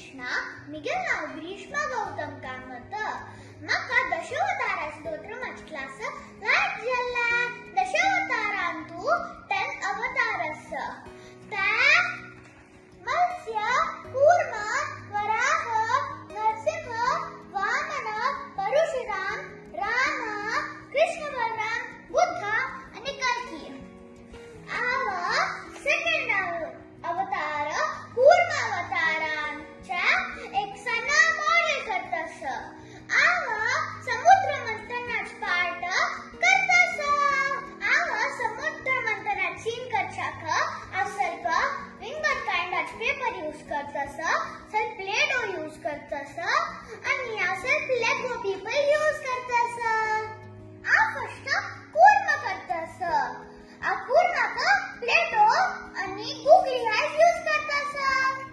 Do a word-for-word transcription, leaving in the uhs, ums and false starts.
कृष्णा मिगेल ग्रीष्म गौतम कामत मका दशावतार stotram class light जल्ला दशावतारांतु टेन अवतारस ता मत्स्य कूर्म वराह नरसिंह वामन परशुराम राम कृष्ण बलराम बुद्ध आणि कल्की आव सेकंड अवतार कूर्म अवतारांच्या एक सणा मॉडेल करतस आव समुद्र मंथनाच पार्ट करतस आव समुद्र मंथनात सीन करचाक आ ಸ್ವಲ್ಪ विंगड काइंडाच पेपर यूज करतस ಸ್ವಲ್ಪ प्लेडो यूज करतस आणि आ ಸ್ವಲ್ಪ लेगो पीपल यूज करतस आ फर्स्ट कूर्म करतस आ कूर्माक प्लेटो आणि गुगली हायस यूज करतस।